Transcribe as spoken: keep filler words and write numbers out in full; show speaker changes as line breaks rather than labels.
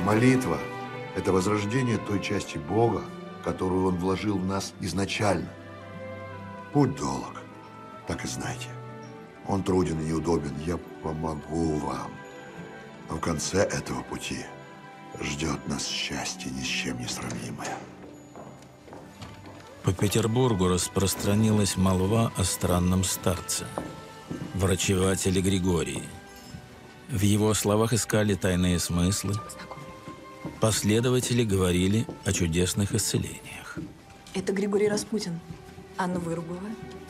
Молитва – это возрождение той части Бога, которую Он вложил в нас изначально. Путь долг, так и знайте. Он труден и неудобен, я помогу вам. Но в конце этого пути ждет нас счастье ни с чем не сравнимое.
По Петербургу распространилась молва о странном старце, врачевателе Григории. В его словах искали тайные смыслы. Последователи говорили о чудесных исцелениях.
Это Григорий Распутин, Анна Вырубова